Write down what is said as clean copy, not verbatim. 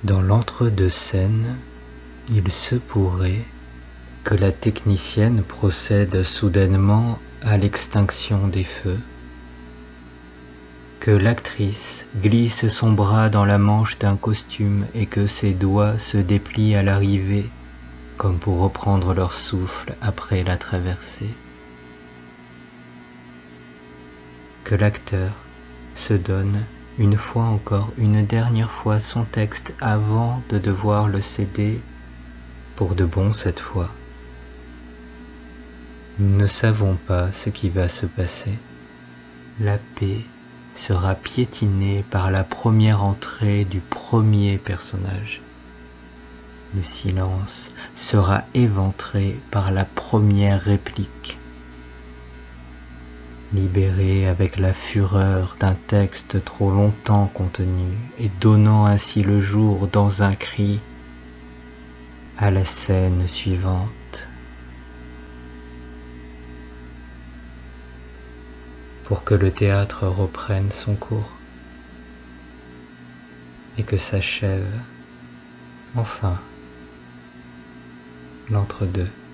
Dans l'entre-deux-scènes, il se pourrait que la technicienne procède soudainement à l'extinction des feux, que l'actrice glisse son bras dans la manche d'un costume et que ses doigts se déplient à l'arrivée, comme pour reprendre leur souffle après la traversée, que l'acteur se donne une fois encore, une dernière fois son texte avant de devoir le céder pour de bon cette fois. Nous ne savons pas ce qui va se passer. La paix sera piétinée par la première entrée du premier personnage. Le silence sera éventré par la première réplique. Libéré avec la fureur d'un texte trop longtemps contenu et donnant ainsi le jour dans un cri à la scène suivante. Pour que le théâtre reprenne son cours et que s'achève enfin l'entre-deux.